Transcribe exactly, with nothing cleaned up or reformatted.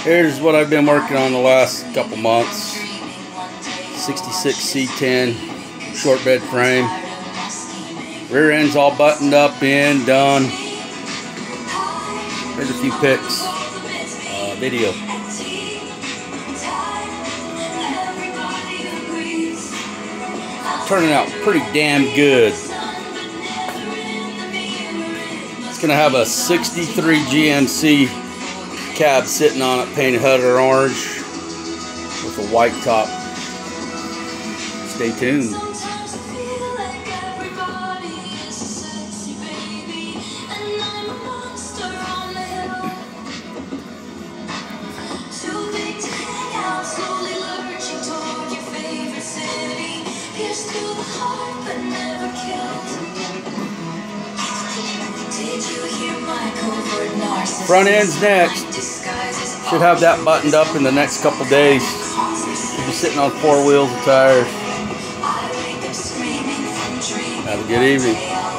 Here's what I've been working on the last couple months. sixty-six C ten short bed frame. Rear end's all buttoned up in, done. Here's a few pics, uh, video. Turning out pretty damn good. It's gonna have a sixty-three G M C cab sitting on it, painted Hutter orange with a white top. Stay tuned. Front end's next. Should have that buttoned up in the next couple days. Should be sitting on four wheels of tires. Have a good evening.